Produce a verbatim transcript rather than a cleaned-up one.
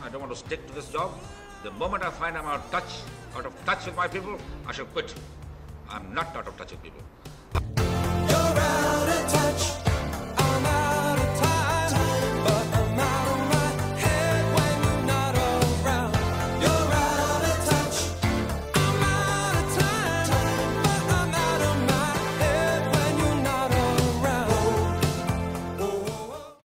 I don't want to stick to this job. The moment I find I'm out of touch, out of touch with my people, I shall quit. I'm not out of touch with people.